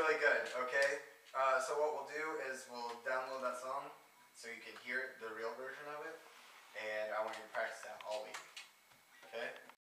really good, okay? So what we'll do is we'll download that song so you can hear the real version of it, and I want you to practice that all week, okay?